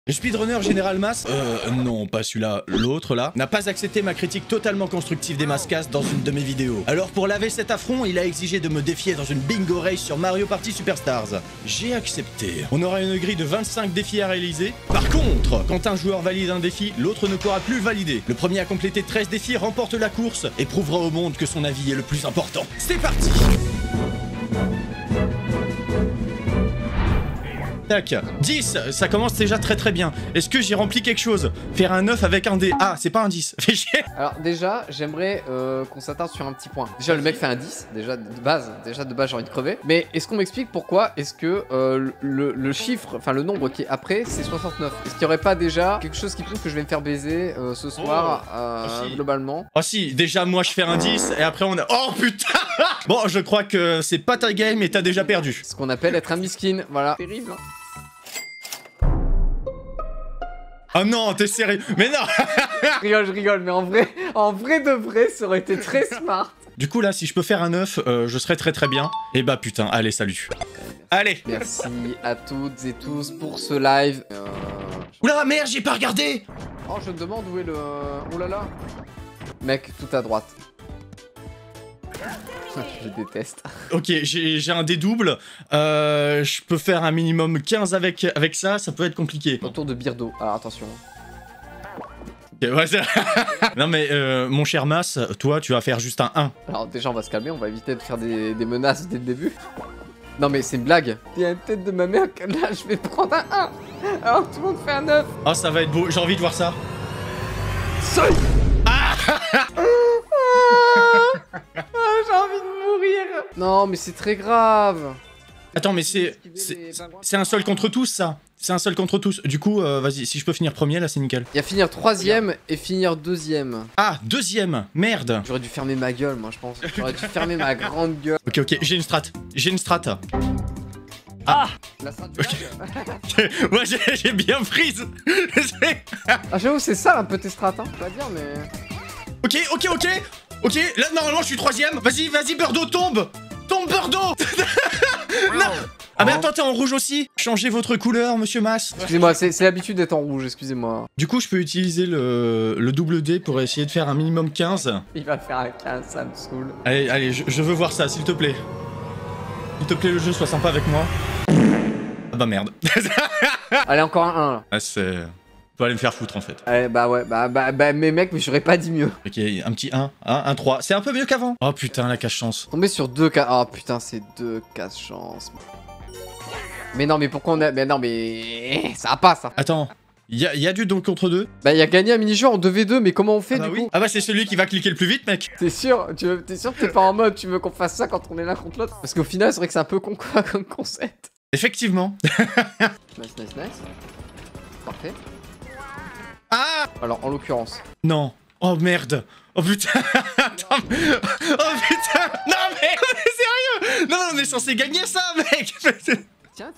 Le speedrunner Général Mas, non, pas celui-là, l'autre là, n'a pas accepté ma critique totalement constructive des Mascas dans une de mes vidéos. Alors pour laver cet affront, il a exigé de me défier dans une bingo race sur Mario Party Superstars. J'ai accepté. On aura une grille de 25 défis à réaliser. Par contre, quand un joueur valide un défi, l'autre ne pourra plus le valider. Le premier à compléter 13 défis remporte la course et prouvera au monde que son avis est le plus important. C'est parti! Tac, 10, ça commence déjà très bien. Est-ce que j'ai rempli quelque chose? Faire un 9 avec un dé. Ah, c'est pas un 10. Fais chier. Alors déjà, j'aimerais qu'on s'attarde sur un petit point. Déjà, le mec fait un 10, déjà de base j'ai envie de crever. Mais est-ce qu'on m'explique pourquoi est-ce que le chiffre, enfin le nombre qui est après, c'est 69? Est-ce qu'il y aurait pas déjà quelque chose qui prouve que je vais me faire baiser ce soir, si. globalement? Oh si, déjà moi je fais un 10 et après on a... Oh putain. Bon, je crois que c'est pas ta game et t'as déjà perdu. Ce qu'on appelle être un miskin, voilà. Terrible. Oh non, t'es sérieux? Mais non. Je rigole, mais en vrai de vrai, ça aurait été très smart. Du coup là, si je peux faire un 9, je serais très bien. Et bah putain, allez, salut. Allez. Merci à toutes et tous pour ce live. Oula, merde, j'ai pas regardé. Oh, je me demande où est le... Oh là là. Mec, tout à droite. Je déteste. Ok, j'ai un dédouble. Je peux faire un minimum 15 avec ça, ça peut être compliqué. Autour de Birdo. Alors attention. Okay, ouais, non mais mon cher Mas, toi tu vas faire juste un 1. Alors déjà on va se calmer, on va éviter de faire des menaces dès le début. Non mais c'est une blague. Il y a une tête de ma mère que là je vais prendre un 1. Alors tout le monde fait un 9. Oh ça va être beau, j'ai envie de voir ça. Seul. J'ai envie de mourir. Non mais c'est très grave. Attends mais c'est un seul contre tous ça. C'est un seul contre tous. Du coup vas-y, si je peux finir premier là c'est nickel. Il y a finir 3ème et finir 2ème. Ah 2ème, merde. J'aurais dû fermer ma gueule moi je pense. J'aurais dû fermer ma grande gueule. Ok, j'ai une strat. Ah, la strat okay. Moi j'ai bien freeze. Ah j'avoue c'est ça un peu tes strats hein, je vais dire mais... Ok, là normalement je suis 3ème. Vas-y, Birdo, tombe Birdo. Non. Ah mais attends, t'es en rouge aussi. Changez votre couleur, monsieur Mas. Excusez-moi, c'est l'habitude d'être en rouge, excusez-moi. Du coup, je peux utiliser le double D pour essayer de faire un minimum 15. Il va faire un 15, ça me saoule. Allez, je veux voir ça, s'il te plaît. S'il te plaît, le jeu, sois sympa avec moi. Ah bah merde. Allez, encore un 1 là. Ah, c'est... Faut aller me faire foutre en fait. Allez, bah ouais, mais mec, mais j'aurais pas dit mieux. Ok, un petit 1, un 3. C'est un peu mieux qu'avant. Oh putain, la cache-chance. Tomber sur 2 cas. Oh putain, c'est 2 casse-chance. Mais non, mais pourquoi on a. Mais non, mais. Ça va pas ça. Attends, y a du donc contre 2. Bah, il a gagné un mini-jeu en 2v2, mais comment on fait du coup? Ah bah, c'est celui qui va cliquer le plus vite, mec. T'es sûr que t'es pas en mode, tu veux qu'on fasse ça quand on est l'un contre l'autre? Parce qu'au final, c'est vrai que c'est un peu con quoi comme concept. Effectivement. Nice. Parfait. Ah! Alors, en l'occurrence. Non. Oh merde. Oh putain. Attends. Oh putain. Non mais on est sérieux? Non, on est censé gagner ça, mec. Tiens.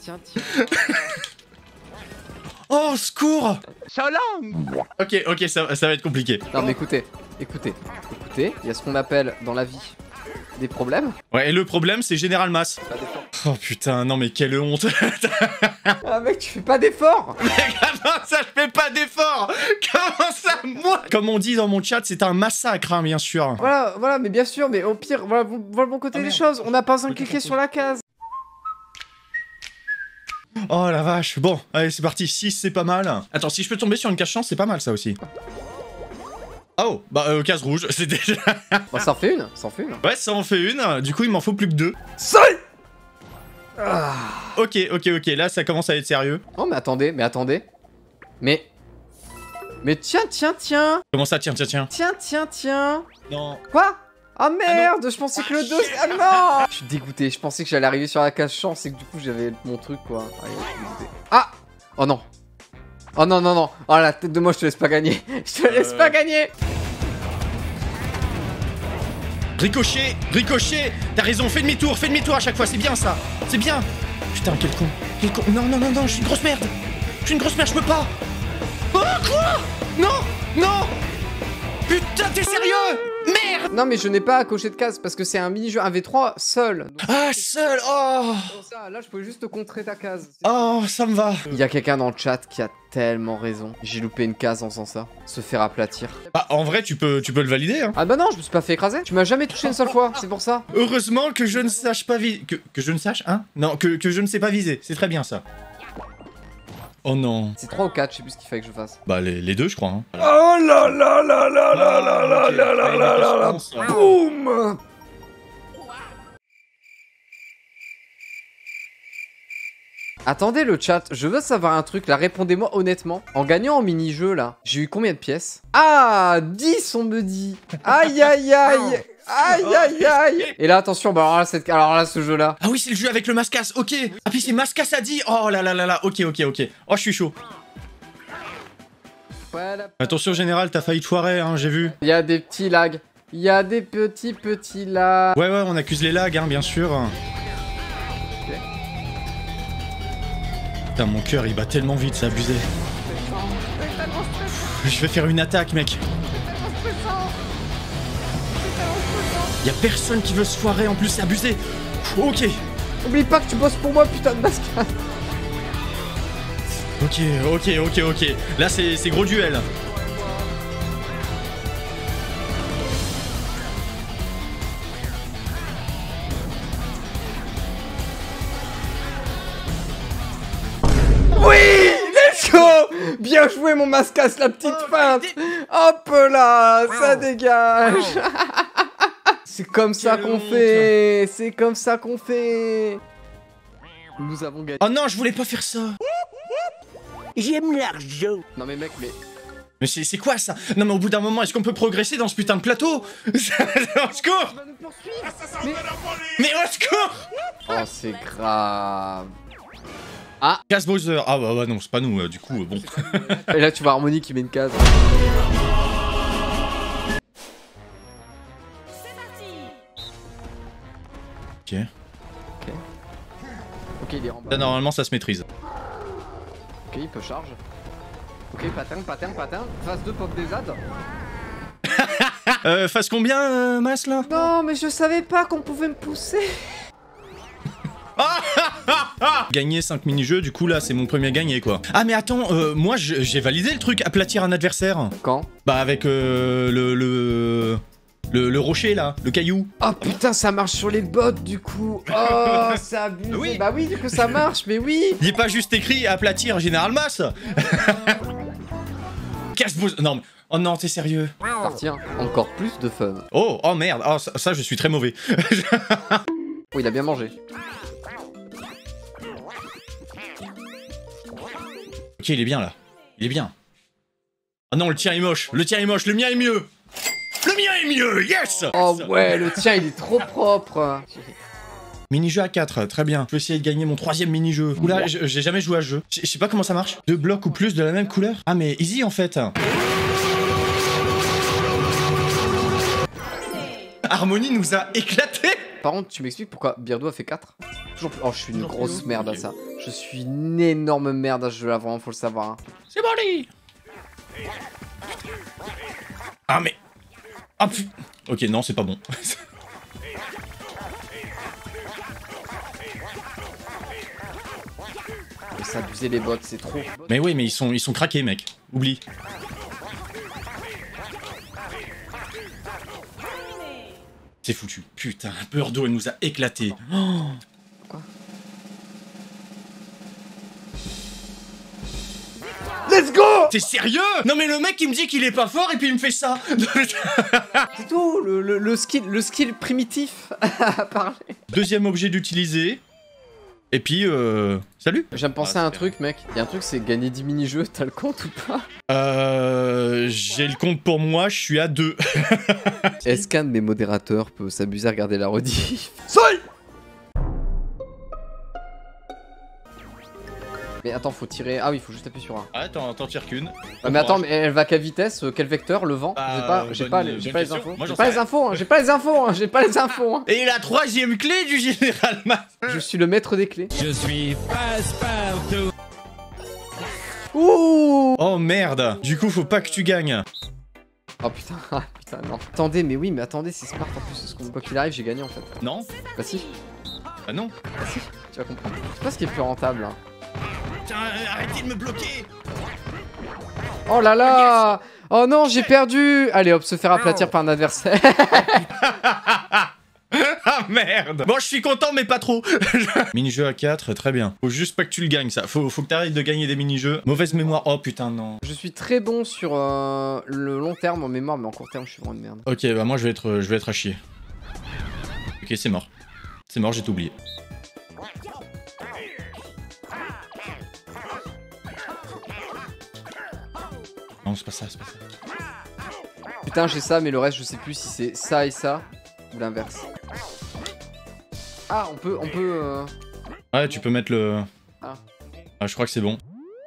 Oh, secours. Shalom. Ok, ça va être compliqué. Non mais écoutez, il y a ce qu'on appelle dans la vie des problèmes. Ouais, et le problème, c'est Général Mas. Oh putain, non mais quelle honte. Ah mec, tu fais pas d'effort. Mec, comment ça, je fais pas d'effort? Comment ça, moi? Comme on dit dans mon chat, c'est un massacre, hein, bien sûr. Voilà, mais bien sûr, mais au pire, voilà le bon côté des choses. On n'a pas besoin de cliquer sur la case. Oh la vache. Bon, allez, c'est parti. 6, c'est pas mal. Attends, si je peux tomber sur une cache-chance, c'est pas mal ça aussi. Oh, bah case rouge, c'est déjà... Bah ça en fait une, Ouais, ça en fait une, du coup il m'en faut plus que 2. Seul. Ok, là ça commence à être sérieux. Oh mais attendez. Mais tiens. Comment ça, tiens. Tiens. Non. Quoi? Ah merde, je pensais que le 2... Ah non. Je suis dégoûté, je pensais que j'allais arriver sur la case chance et que du coup j'avais mon truc quoi. Allez, je suis dégoûté. Ah. Oh non. Oh non. Oh la tête de moi, je te laisse pas gagner. Je te laisse pas gagner. Ricochet. T'as raison, fais demi-tour à chaque fois, c'est bien ça. C'est bien. Putain, quel con. Non, je suis une grosse merde. Je peux pas. Oh, quoi? Non. Putain, t'es sérieux? Merde! Non mais je n'ai pas à cocher de case parce que c'est un mini-jeu 1v3 seul. Donc, Ah, seul! Oh! ça, là je pouvais juste contrer ta case. Oh, ça me va. Il y a quelqu'un dans le chat qui a tellement raison. J'ai loupé une case en faisant ça. Se faire aplatir. Bah, en vrai, tu peux le valider, hein. Ah bah non, je me suis pas fait écraser. Tu m'as jamais touché une seule fois, c'est pour ça. Heureusement que je ne sache pas viser. Que je ne sache, hein? Non, que je ne sais pas viser. C'est très bien, ça. Oh non. C'est 3 ou 4, je sais plus ce qu'il fallait que je fasse. Bah, les deux, je crois, hein. Oh là là là là là là là Ok, là là là là là. ça. Boum. Attendez le chat, je veux savoir un truc là, répondez-moi honnêtement. En gagnant en mini-jeu là, j'ai eu combien de pièces? Ah 10 on me dit. Aïe aïe aïe. Aïe aïe aïe. Et là attention, bah alors là ce jeu là. Ah oui, c'est le jeu avec le mascasse, ok. Ah puis c'est mascasse a dit. Oh là là là là, ok. Oh, je suis chaud. Voilà. Attention, général, t'as failli te foirer, hein, j'ai vu. Il y a des petits lags. Il y a des petits lags. Ouais, on accuse les lags, hein, bien sûr. Putain, mon cœur, il bat tellement vite, c'est abusé. Je vais faire une attaque, mec. Y a personne qui veut se foirer, en plus, c'est abusé. Ok. Oublie pas que tu bosses pour moi, putain de mascade. Ok. Là, c'est gros duel. Oui, let's go. Bien joué mon mascasse, la petite feinte. Hop là, ça dégage. C'est comme ça qu'on fait. C'est comme ça qu'on fait. Nous avons gagné. Oh non, je voulais pas faire ça. J'aime l'argent. Non mais mec, mais... Mais c'est quoi ça? Non mais au bout d'un moment, est-ce qu'on peut progresser dans ce putain de plateau? Au secours! Mais au secours! Oh c'est grave. Casse Bowser. Ah bah non, c'est pas nous, du coup, bon. Et là tu vois Harmony qui met une case. Ok. Ok il est en bas. Là, normalement, ça se maîtrise. Ok il peut charge. Ok patin. Phase 2 pop des ZAD. Face combien, Mas, là? Non mais je savais pas qu'on pouvait me pousser. Gagner 5 mini-jeux, du coup là c'est mon premier gagné quoi. Ah mais attends, moi j'ai validé le truc, aplatir un adversaire. Quand? Bah avec le rocher là, le caillou. Oh putain ça marche sur les bots du coup. Oh c'est abusé. Oui. Bah oui du coup ça marche mais oui. Il est pas juste écrit aplatir Général Mas. Casse-bouze. Non mais... Oh non, t'es sérieux? Parti hein. Encore plus de fun. Oh merde, oh, ça je suis très mauvais. Oh il a bien mangé. Ok, il est bien là. Il est bien. Oh non, le tien est moche. Le mien est mieux. Le mien est mieux, yes. Oh ouais, le tien il est trop propre. Mini-jeu à 4, très bien. Je vais essayer de gagner mon 3ème mini-jeu. Oula, j'ai jamais joué à ce jeu. Je sais pas comment ça marche. 2 blocs ou plus de la même couleur? Ah mais easy en fait. Harmony nous a éclaté. Par contre, tu m'expliques pourquoi Birdo a fait 4? Toujours plus. Oh, je suis une grosse merde à ça. Je suis une énorme merde à ce jeu-là, vraiment, faut le savoir. Hein. C'est parti. Ah mais... Ah putain. Ok, non, c'est pas bon. C'est abusé les bots, c'est trop. Mais oui, mais ils sont craqués, mec. Oublie. C'est foutu. Putain, Birdo, elle nous a éclaté. Oh. Quoi? Let's go! T'es sérieux? Non mais le mec il me dit qu'il est pas fort et puis il me fait ça. C'est tout, le skill primitif à parler. 2e objet d'utiliser. Et puis salut. J'aime penser à un truc mec. Il y a un truc c'est gagner 10 mini-jeux, t'as le compte ou pas? J'ai le compte pour moi, je suis à 2. Est-ce qu'un de mes modérateurs peut s'amuser à regarder la rediff? Mais attends, faut tirer. Ah oui, faut juste appuyer sur A. Ah, t'en tires qu'une. Ah, mais attends, mais elle va qu'à vitesse, quel vecteur, le vent? J'ai pas les infos. J'ai pas les infos, hein, j'ai pas les infos, hein, j'ai pas les infos. Hein. Et la 3e clé du Général Mas. Je suis le maître des clés. Je suis passe-partout. Ouh! Oh merde. Du coup, faut pas que tu gagnes. Oh putain, ah, putain, non. Attendez, mais oui, mais attendez, c'est smart en plus. Parce qu'on quoi qu'il arrive, j'ai gagné en fait. Non? Bah si, Bah non. bah si, tu vas comprendre. C'est pas ce qui est plus rentable. Hein. Putain, arrêtez de me bloquer. Oh là là! Oh non, j'ai perdu! Allez hop, se faire aplatir par un adversaire. Ah merde. Bon, je suis content, mais pas trop. Mini-jeu à 4, très bien. Faut juste pas que tu le gagnes, ça. Faut que t'arrêtes de gagner des mini-jeux. Mauvaise mémoire. Oh putain, non. Je suis très bon sur le long terme en mémoire, mais en court terme, je suis vraiment une merde. Ok, bah moi je vais être à chier. Ok, c'est mort. C'est mort, j'ai tout oublié. Non, c'est pas ça, c'est pas ça. Putain, j'ai ça, mais le reste, je sais plus si c'est ça et ça ou l'inverse. Ah, on peut. Ouais, tu peux mettre le... Ah. Ah, je crois que c'est bon.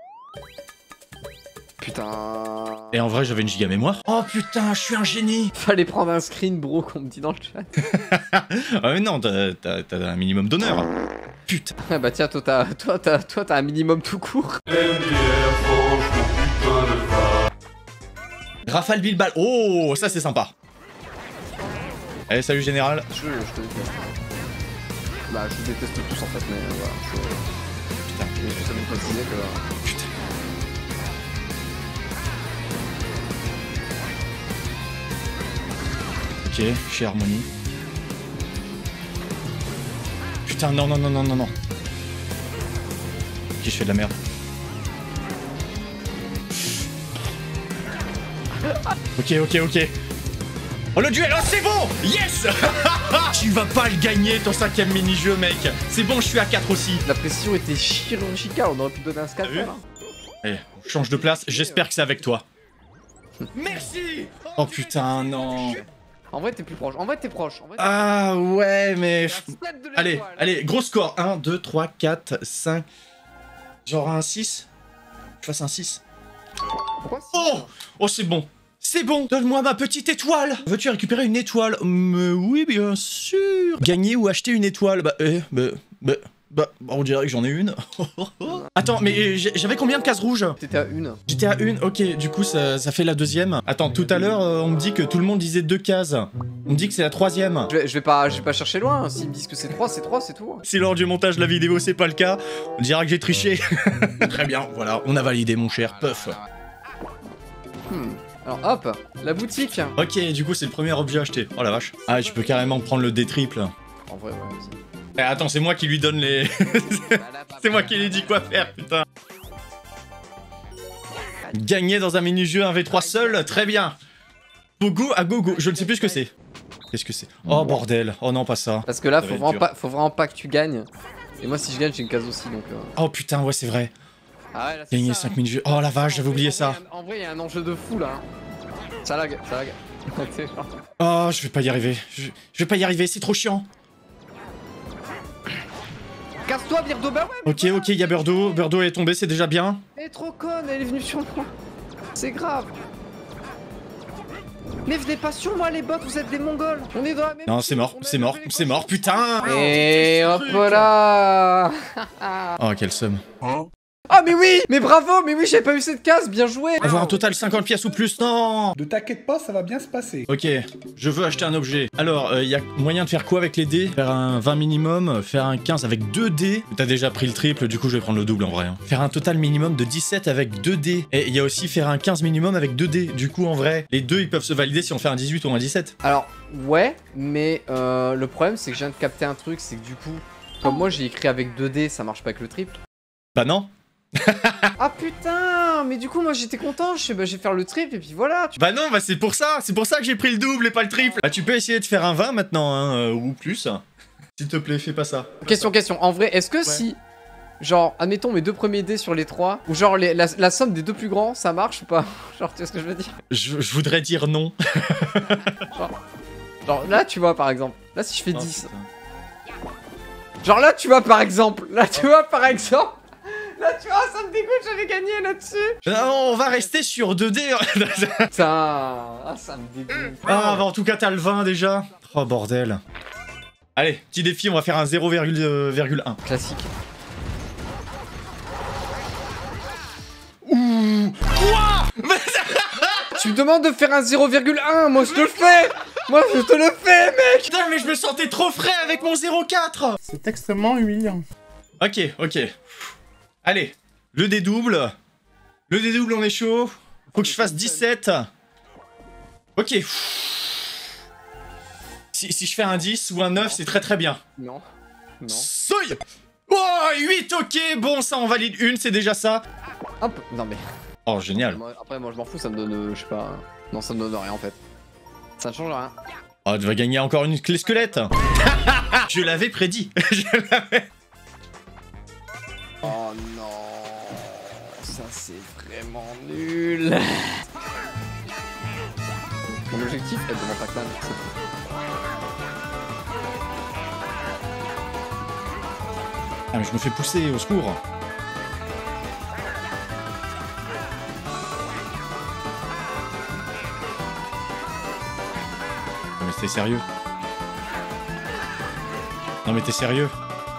Putain. Et en vrai, j'avais une giga mémoire. Oh putain, je suis un génie. Fallait prendre un screen, bro, qu'on me dit dans le chat. Ah mais non, t'as un minimum d'honneur. Putain. Ah bah tiens, toi, t'as un minimum tout court. Rafale Bilbal. Oh, ça c'est sympa. Allez, salut général. Je te déteste. Bah, je vous déteste tous en fait, mais voilà. Putain, je suis même précisé que. Putain. Ok, chez Harmonie. Putain, non, non, non, non, non, non. Ok, je fais de la merde. Ok, ok, ok. Oh, le duel, oh, c'est bon. Yes. Tu vas pas le gagner, ton 5ème mini-jeu, mec. C'est bon, je suis à 4 aussi. La pression était chirurgicale, on aurait pu donner un scalpel. Allez, on change de place, j'espère que c'est avec toi. Merci. Oh putain, non. En vrai, t'es plus proche. En vrai, t'es proche. En vrai, Ah ouais, mais... Allez, l'étoile. allez, gros score. 1, 2, 3, 4, 5... Genre un 6. Je fasse un 6. Pourquoi si Oh. Oh, c'est bon. C'est bon. Donne-moi ma petite étoile. Veux-tu récupérer une étoile? Mais oui, bien sûr. Gagner ou acheter une étoile? Bah, on dirait que j'en ai une. Attends, mais j'avais combien de cases rouges? T'étais à une. J'étais à une, ok, du coup ça fait la deuxième. Attends, tout à l'heure on me dit que tout le monde disait 2 cases. On me dit que c'est la 3ème. Je vais pas chercher loin. Hein. S'ils me disent que c'est 3, c'est 3, c'est tout. Si lors du montage de la vidéo c'est pas le cas, on dira que j'ai triché. Très bien, voilà, on a validé mon cher puff. Alors hop, la boutique. Ok, du coup c'est le premier objet acheté. Oh la vache. Ah, je peux carrément prendre le D triple. En vrai, ouais. Eh, attends, c'est moi qui lui donne les... c'est moi qui lui dis quoi faire, putain. Gagner dans un mini-jeu 1v3 seul, très bien. Gogo à gogo, je ne sais plus ce que c'est. Qu'est-ce que c'est? Oh bordel, oh non pas ça. Parce que là, Ça faut va être vraiment, pas que tu gagnes. Et moi, si je gagne, j'ai une case aussi, donc... Oh putain, ouais c'est vrai. Ah ouais, là, c'est Gagner ça, 5 hein. mini-jeux. Oh la vache, j'avais oublié ça. En vrai, il y a un enjeu de fou, là. Ça lag, ça lag. Oh, je vais pas y arriver. Je vais pas y arriver, c'est trop chiant. Casse-toi, Birdo, bah ouais. Ok, ok, il y a Birdo. Birdo est tombé, c'est déjà bien. Elle est trop conne, elle est venue sur moi. C'est grave. Mais venez pas sur moi, les bots, vous êtes des mongols. On est dans la même... Non, c'est mort, c'est mort, c'est mort, putain. Et hop là. Oh, quel somme. Ah mais oui. Mais bravo, mais oui, j'avais pas eu cette case, bien joué. Avoir un total 50 pièces ou plus, non. Ne t'inquiète pas, ça va bien se passer. Ok, je veux acheter un objet. Alors, il y a moyen de faire quoi avec les dés? Faire un 20 minimum, faire un 15 avec 2 dés. T'as déjà pris le triple, du coup je vais prendre le double en vrai. Hein. Faire un total minimum de 17 avec 2 dés. Et il y a aussi faire un 15 minimum avec 2 dés. Du coup en vrai, les deux ils peuvent se valider si on fait un 18 ou un 17. Alors, ouais, mais le problème c'est que je viens de capter un truc, c'est que du coup, comme moi j'ai écrit avec 2D, ça marche pas avec le triple. Bah non. Ah putain, mais du coup moi j'étais content, je vais faire le triple et puis voilà. Bah non, bah c'est pour ça que j'ai pris le double et pas le triple. Bah tu peux essayer de faire un 20 maintenant, hein, ou plus. S'il te plaît, fais pas ça. Question, en vrai, est-ce que si, genre, admettons mes 2 premiers dés sur les 3, ou genre la somme des 2 plus grands, ça marche ou pas? Genre, tu vois ce que je veux dire? Je voudrais dire non. Genre là tu vois par exemple, là si je fais Oh, 10. putain. Genre là tu vois par exemple, là tu vois ça me dégoûte, j'avais gagné là-dessus. Non, on va rester sur 2D. Putain, ça me dégoûte. Ah, bah en tout cas, t'as le 20 déjà. Oh, bordel. Allez, petit défi, on va faire un 0,1. Classique. Ouh. Quoi? demande de faire un 0,1. Moi, je te le fais. Moi, je te le fais, mec. Putain, mais je me sentais trop frais avec mon 0,4. C'est extrêmement humiliant. Ok, ok. Allez, le dédouble. Le dédouble, on est chaud. Faut que je fasse 17. Ok. Si je fais un 10 ou un 9, c'est très très bien. Non. Non. Soy. Oh, 8, ok. Bon, ça, on valide une, c'est déjà ça. Hop. Non, mais. Oh, génial. Après, moi, je m'en fous, ça me donne, je sais pas. Non, ça me donne rien en fait. Ça ne change rien. Oh, tu vas gagner encore une clé squelette. Je l'avais prédit. Je l'avais. Oh non. Ça, c'est vraiment nul. Mon objectif est devant Pac-Man. Ah, mais je me fais pousser, au secours. Non mais t'es sérieux? Non mais t'es sérieux?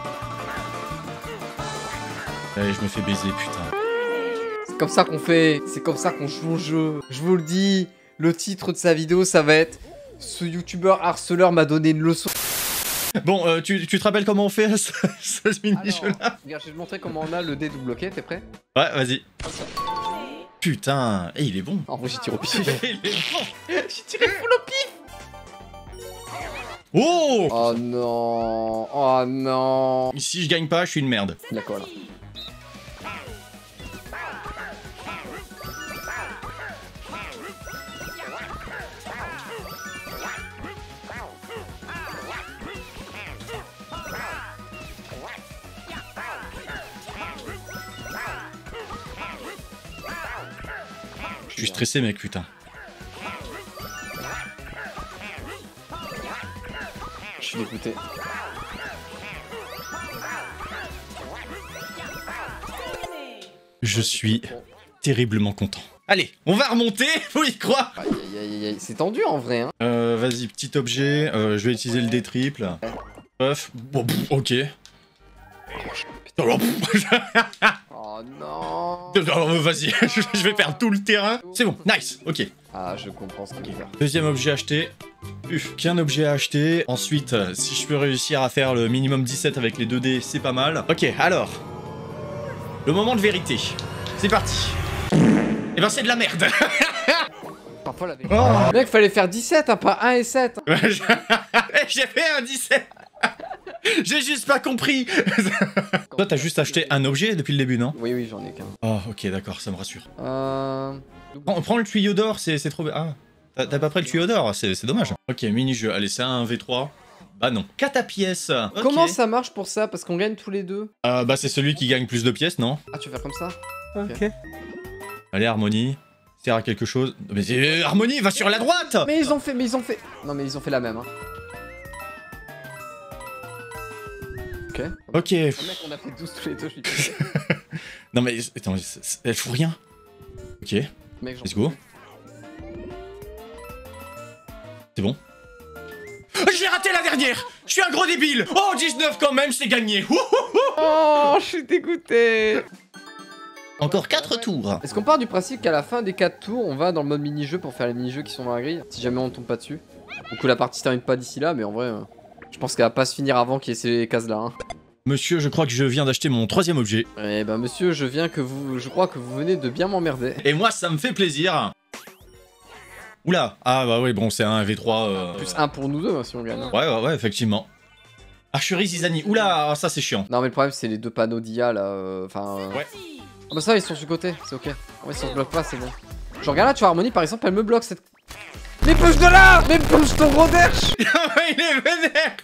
Allez, je me fais baiser, putain. C'est comme ça qu'on fait. C'est comme ça qu'on joue au jeu. Je vous le dis, le titre de sa vidéo, ça va être « Ce youtubeur harceleur m'a donné une leçon ». Bon, tu te rappelles comment on fait ce mini-jeu-là? Regarde, je vais te montrer comment on a le dédouble, ok? T'es prêt? Ouais, vas-y. Putain, il est bon. En vrai, j'ai tiré au pif. Il est bon. J'ai tiré full au pif. Oh! Oh non. Oh non. Si je gagne pas, je suis une merde. D'accord, là. Je suis stressé, mec, putain. Je suis dégoûté. Je suis terriblement content. Allez, on va remonter, faut y croire. Aïe aïe aïe aïe, c'est tendu en vrai, hein. Vas-y, petit objet, je vais utiliser le D triple. Puff, bon, ok. Oh non. Vas-y, je vais perdre tout le terrain. C'est bon, nice, ok. Ah, je comprends ce que tu veux faire. Deuxième objet acheté. Qu'un objet à acheter. Ensuite, si je peux réussir à faire le minimum 17 avec les 2D, c'est pas mal. Ok, alors. Le moment de vérité. C'est parti. Et ben c'est de la merde. Parfois la vérité. Oh. Mec, fallait faire 17, hein, pas 1 et 7. J'ai fait un 17. J'ai juste pas compris. Toi, t'as juste acheté un objet depuis le début, non? Oui, oui, j'en ai qu'un. Oh, ok, d'accord, ça me rassure. Prends le tuyau d'or, c'est trop... Ah, t'as pas pris le tuyau d'or, c'est dommage. Ok, mini-jeu, allez, c'est un V3. Bah non. 4 à pièces. Okay. Comment ça marche pour ça? Parce qu'on gagne tous les deux. Bah c'est celui qui gagne plus de pièces, non? Ah, tu veux faire comme ça? Ok. Allez, Harmonie. Sert à quelque chose. Mais Harmonie, va sur la droite! Mais ils ont fait... Non, mais ils ont fait la même, hein. Ok. Ok. Mec, on a fait 12 tous les deux, je suis désolé. Non mais, attends, elle fout rien. Ok, Mec, let's go. C'est bon. J'ai raté la dernière! Je suis un gros débile! Oh, 19 quand même, c'est gagné! Oh, je suis dégoûté. Encore 4 tours. Est-ce qu'on part du principe qu'à la fin des 4 tours, on va dans le mode mini-jeu pour faire les mini-jeux qui sont dans la grille? Si jamais on tombe pas dessus. Ou que la partie se termine pas d'ici là, mais en vrai, je pense qu'elle va pas se finir avant qu'il y ait ces cases-là. Hein. Monsieur, je crois que je viens d'acheter mon 3ème objet. Eh ben monsieur, je crois que vous venez de bien m'emmerder. Et moi, ça me fait plaisir. Oula. Ah bah oui, bon, c'est un V3. Plus 1 pour nous deux, hein, si on gagne. Hein. Ouais, effectivement. Archerie Zizani. Oula, ça c'est chiant. Non mais le problème c'est les deux panneaux d'IA là, enfin... Ouais. Ah bah ça, ils sont sur le côté, c'est ok. Ouais, si on se bloque pas, c'est bon. Je regarde là, tu vois, Harmonie par exemple, elle me bloque cette... Mais bouge de là! Mais bouge ton gros derche! Il est vénère.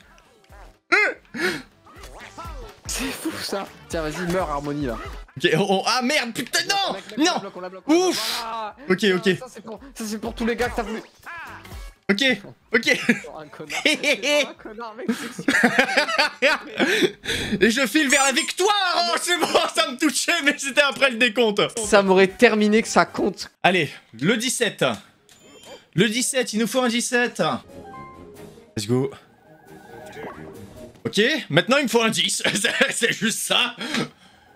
C'est fou ça! Tiens, vas-y, meurs Harmonie là. Ok, ah merde, putain, non! Non! On la bloque, Ouf! voilà. Ok. Ça c'est pour tous les gars que t'as voulu. Ok. Oh, un connard. Un connard, mec, Et je file vers la victoire! Oh, c'est bon, ça me touchait, mais c'était après le décompte. Ça m'aurait terminé que ça compte. Allez, le 17. Le 17, il nous faut un 17. Let's go. Ok, maintenant il me faut un 10. C'est juste ça.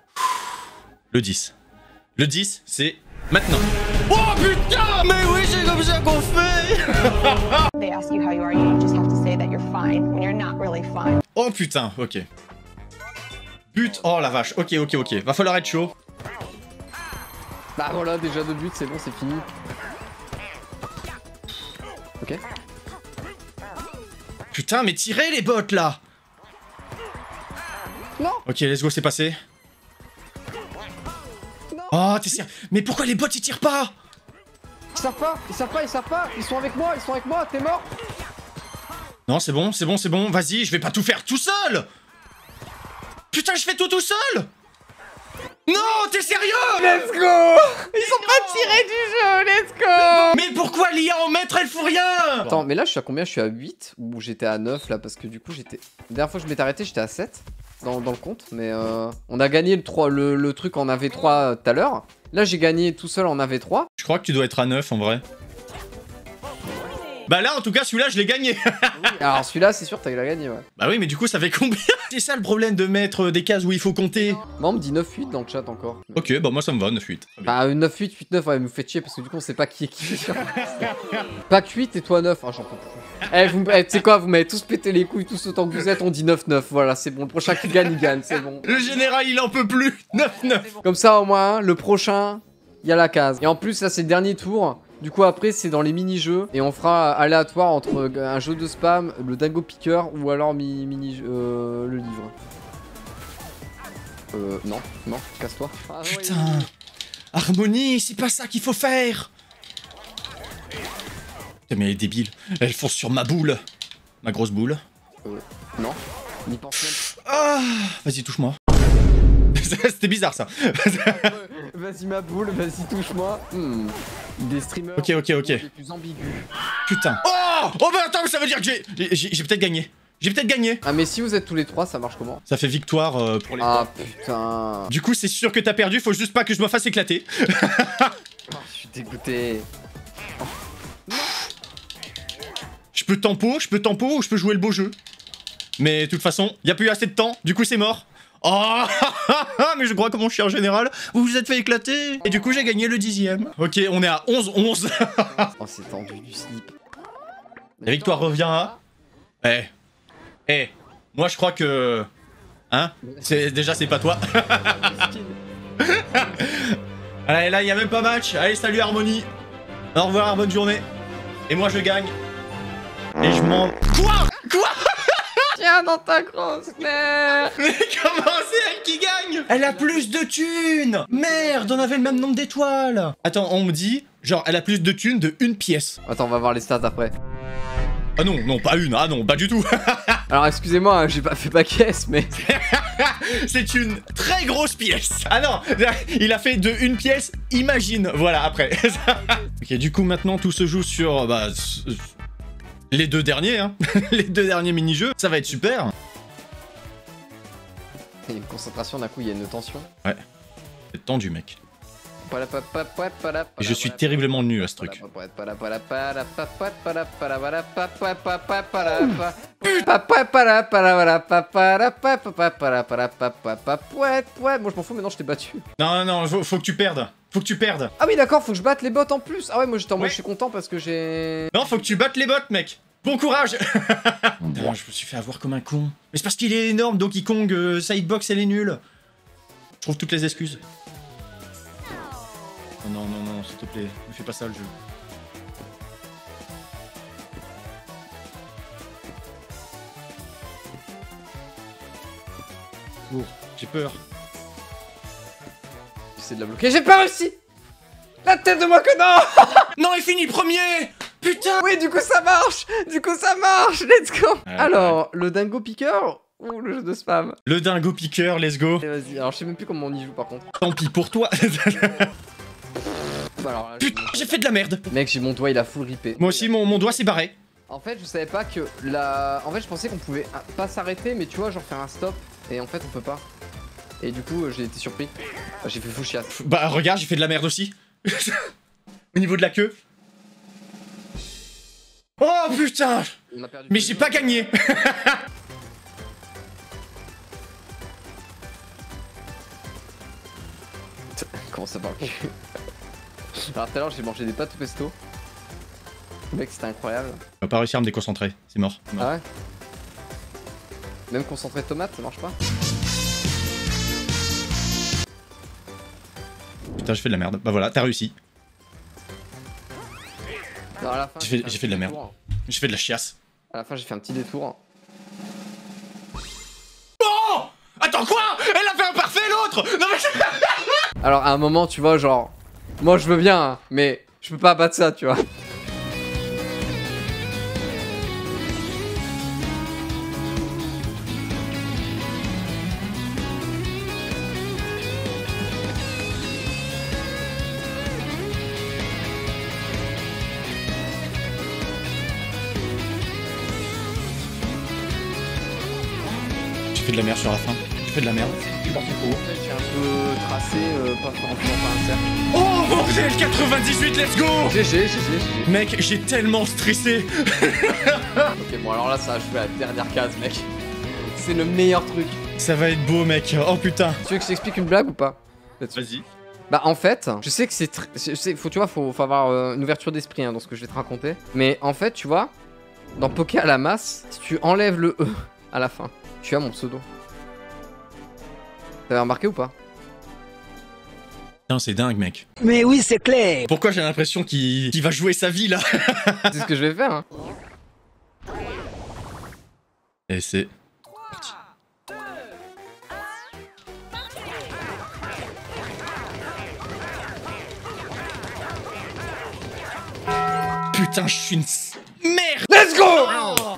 Le 10. Le 10, c'est maintenant. Oh putain! Mais oui, j'ai qu'on fait? They ask you how you are, you just have to say that you're fine when you're not really fine. Oh putain, ok. But, oh la vache, ok. Va falloir être chaud. Bah voilà, déjà 2 buts, c'est bon, c'est fini. Ok. Putain, mais tirez les bots là! Non! Ok, let's go, c'est passé. Non. Oh, t'es sérieux? Mais pourquoi les bots ils tirent pas? Ils savent pas, ils sont avec moi, t'es mort! Non, c'est bon. Vas-y, je vais pas tout faire tout seul! Putain, je fais tout seul! Non, t'es sérieux? Let's go! Ils sont pas tirés du jeu, let's go! Mais pourquoi l'IA en maître, elle fout rien? Attends, mais là je suis à combien? Je suis à 8 ou j'étais à 9 là parce que du coup j'étais... La dernière fois que je m'étais arrêté j'étais à 7 dans le compte, mais on a gagné le truc en AV3 tout à l'heure. Là j'ai gagné tout seul en AV3. Je crois que tu dois être à 9 en vrai. Bah là, en tout cas, celui-là, je l'ai gagné. Oui, alors celui-là c'est sûr que t'as gagné, ouais. Bah oui, mais du coup, ça fait combien? C'est ça le problème de mettre des cases où il faut compter. Moi on me dit 9-8 dans le chat encore. Ok, bah moi ça me va, 9-8. Bah 9-8, 8-9, ouais, vous faites chier parce que du coup on sait pas qui est qui. Pack 8 et toi 9, hein, j'en peux plus. Tu sais quoi, vous m'avez tous pété les couilles, tous autant que vous êtes, on dit 9-9, voilà, c'est bon, le prochain qui gagne, il gagne, c'est bon. Le général, il en peut plus. 9-9. Comme ça au moins, le prochain, il y a la case. Et en plus, là c'est le dernier tour. Du coup après c'est dans les mini-jeux et on fera aléatoire entre un jeu de spam, le Dingo Picker ou alors le livre. Non, casse-toi. Ah, Putain. Harmonie, c'est pas ça qu'il faut faire. Putain, mais elle est débile. Elle fonce sur ma boule. Ma grosse boule. Non, n'y pense même. Ah, vas-y, touche-moi. C'était bizarre ça. Vas-y ma boule, vas-y touche-moi. Des streamers Ok. les plus ambigus. Putain. Oh bah attends, ça veut dire que j'ai peut-être gagné. J'ai peut-être gagné. Ah mais si vous êtes tous les trois, ça marche comment? Ça fait victoire pour les Ah trois. putain. Du coup, c'est sûr que t'as perdu, faut juste pas que je me fasse éclater. Oh, je suis dégoûté. Je peux tempo ou je peux jouer le beau jeu. Mais de toute façon, y a plus assez de temps, du coup c'est mort. Oh mais je crois que mon cher général, vous vous êtes fait éclater. Et du coup j'ai gagné le 10ème. Ok, on est à 11-11. Oh c'est tendu du slip. La victoire revient à... moi je crois que... Hein? Déjà c'est pas toi. Allez là, y a même pas match. Allez, salut Harmonie. Au revoir, bonne journée. Et moi je gagne. Et je m'en... Quoi? Tiens dans ta grosse mère. Mais comment c'est elle qui gagne? Elle a plus de thunes. Merde, on avait le même nombre d'étoiles. Attends, on me dit, genre, elle a plus de thunes de une pièce. Attends, on va voir les stats après. Ah non, pas une. Ah non, pas du tout. Alors excusez-moi, hein, j'ai pas fait caisse, mais... C'est une très grosse pièce. Ah non, il a fait de une pièce, imagine. Voilà, après. Ok, du coup, maintenant, tout se joue sur... les deux derniers, hein. Les deux derniers mini-jeux. Ça va être super. Il y a une concentration, d'un coup, il y a une tension. Ouais. C'est tendu, mec. Et je suis terriblement nul à ce truc. Moi je m'en fous, maintenant je t'ai battu. Non, faut que tu perdes. Faut que tu perdes. Ah oui d'accord, faut que je batte les bots en plus. Ah ouais, moi j'étais en mode Ouais. je suis content parce que j'ai... Non, faut que tu battes les bots, mec. Bon courage. Putain, je me suis fait avoir comme un con. Mais c'est parce qu'il est énorme, Donkey Kong, Sidebox, elle est nulle. Je trouve toutes les excuses. Oh non, s'il te plaît, ne fais pas ça le jeu. Oh, j'ai peur. J'essaie de la bloquer, j'ai pas réussi. La tête de moi que non. Non, il finit premier. Putain. Oui, du coup ça marche. Let's go. Alors, le Dingo Picker ou le jeu de spam? Le dingo piqueur, let's go. Allez, vas-y, alors je sais même plus comment on y joue par contre. Tant pis pour toi. Bah, alors, là, Putain, j'ai fait de la merde. mec, j'ai mon doigt, il a full ripé. Moi aussi, mon doigt s'est barré. En fait, je savais pas que la... En fait, je pensais qu'on pouvait pas s'arrêter, mais tu vois, genre faire un stop. Et en fait, on peut pas. Et du coup, j'ai été surpris. Bah, j'ai fait fou chiasse. Bah regarde, j'ai fait de la merde aussi. Au niveau de la queue. Oh putain. On a perdu. Mais j'ai pas gagné. Comment ça parle? Alors tout à l'heure, j'ai mangé des pâtes au pesto. Mec, c'était incroyable. On va pas réussir à me déconcentrer, c'est mort. c'est mort. Ah ouais. Même concentré tomate, ça marche pas. Putain, j'ai fait de la merde. Bah voilà, t'as réussi. Non, à la fin, J'ai fait de la merde. détour. J'ai fait de la chiasse. À la fin, j'ai fait un petit détour. Oh! Attends quoi? Elle a fait un parfait l'autre! Non mais Alors, à un moment, tu vois, genre, moi je veux bien, hein, mais je peux pas battre ça, tu vois. J'ai fait de la merde sur la fin. J'ai fait de la merde. Je suis parti trop haut. J'ai un peu tracé, pas forcément pas un cercle. Oh bordel 98, let's go! GG. Mec, j'ai tellement stressé. Ok, bon, alors là, ça a joué à la dernière case, mec. C'est le meilleur truc. Ça va être beau mec. Oh putain. Tu veux que je t'explique une blague ou pas? Là-dessus. Vas-y. Bah en fait, je sais que c'est faut avoir une ouverture d'esprit hein, dans ce que je vais te raconter. Mais en fait, tu vois, dans Poké à la masse, si tu enlèves le E à la fin, tu as mon pseudo. T'avais remarqué ou pas? Putain, c'est dingue mec. Mais oui, c'est clair. Pourquoi j'ai l'impression qu'il va jouer sa vie là? C'est ce que je vais faire. Hein. Et c'est... Putain, je suis une... Merde! Let's go!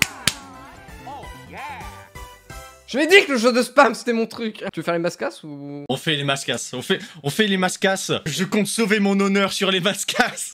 Je m'ai dit que le jeu de spam c'était mon truc. Tu veux faire les mascasses ou... On fait les mascasses, on fait les mascasses. Je compte sauver mon honneur sur les mascasses.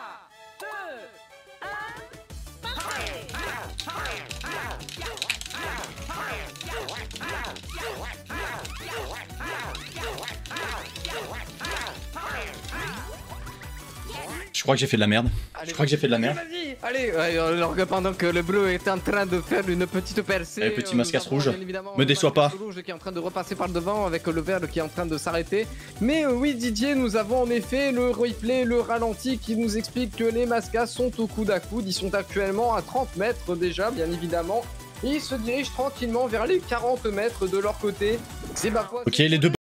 Je crois que j'ai fait de la merde. Allez, Je crois que j'ai fait de la merde. Vas-y, allez, alors pendant que le bleu est en train de faire une petite percée. Allez, petit mascasse nous avons, rouge. bien évidemment, Me déçois pas. le rouge qui est en train de repasser par le devant avec le vert qui est en train de s'arrêter. Mais oui, Didier, nous avons en effet le replay, le ralenti qui nous explique que les mascasses sont au coude à coude. Ils sont actuellement à 30 mètres déjà, bien évidemment. Et ils se dirigent tranquillement vers les 40 mètres de leur côté. C'est ma foi. Ok, les deux...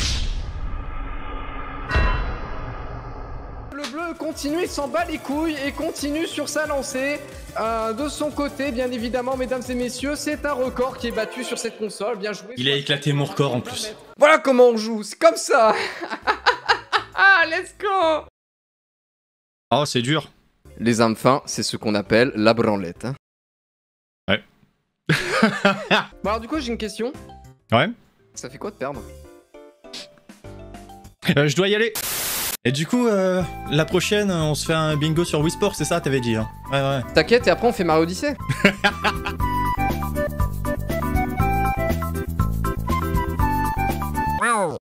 Le bleu continue, il s'en bat les couilles et continue sur sa lancée. De son côté, bien évidemment, mesdames et messieurs, c'est un record qui est battu sur cette console. Bien joué. Il a éclaté mon record en plus. Voilà comment on joue, c'est comme ça. Let's go. Oh, c'est dur. Les âmes fins, c'est ce qu'on appelle la branlette. Hein. Ouais. Bon alors du coup, j'ai une question. Ouais. Ça fait quoi de perdre? Je dois y aller. Et du coup, la prochaine, on se fait un bingo sur Wii Sport, c'est ça, t'avais dit, hein? Ouais, ouais. T'inquiète, et après on fait Mario Odyssey.